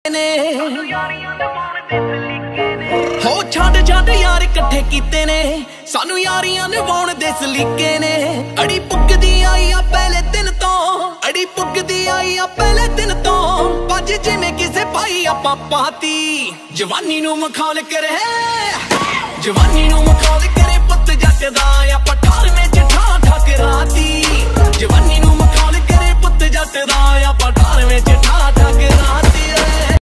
ने हो छड़ छड़ यार इकट्ठे कीते ने सानू यारियां निभाउण दे सलीके ने अड़ी पुगदी आई आ पहले दिन तो अड़ी पुगदी आई आ पहले दिन तो भज जिवें किसे पाई आपां पाती जवानी नू मखौल करे जवानी नू मखौल करे पुत्त जट दा आ पठार